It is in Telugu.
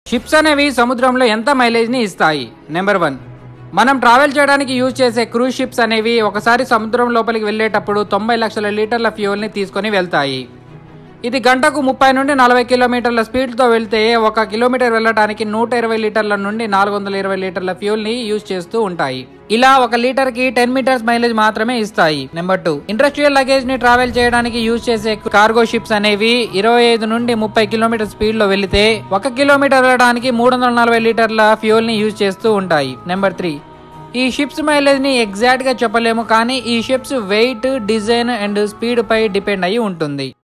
షిప్స్ అనేవి సముద్రంలో ఎంత మైలేజ్ ని ఇస్తాయి? నెంబర్ 1, మనం ట్రావెల్ చేయడానికి యూజ్ చేసే క్రూజ్ షిప్స్ అనేవి ఒకసారి సముద్రం లోపలికి వెళ్ళేటప్పుడు 90 లక్షల లీటర్ల ఫ్యూయల్ ని తీసుకొని వెళ్తాయి. ఇది గంటకు 30 నుండి 40 కిలోమీటర్ల స్పీడ్ తో వెళ్తే 1 కిలోమీటర్ వెళ్ళడానికి 120 లీటర్ల నుండి 420 లీటర్ల ఫ్యూయల్ ని యూజ్ చేస్తూ ఉంటాయి. ఇలా 1 లీటర్ కి 10 మీటర్స్ మైలేజ్ మాత్రమే ఇస్తాయి. నెంబర్ 2, ఇండస్ట్రియల్ లగేజ్ ని ట్రావెల్ చేయడానికి యూజ్ చేసే కార్గో షిప్స్ అనేవి 25 నుండి 30 కిలోమీటర్ స్పీడ్ లో వెళితే 1 కిలోమీటర్ వెళ్ళడానికి 340 లీటర్ల ఫ్యూయల్ ని యూజ్ చేస్తూ ఉంటాయి. నెంబర్ 3, ఈ షిప్స్ మైలేజ్ ని ఎగ్జాక్ట్ గా చెప్పలేము, కానీ ఈ ships weight, design and speed పై డిపెండ్ అయి ఉంటుంది.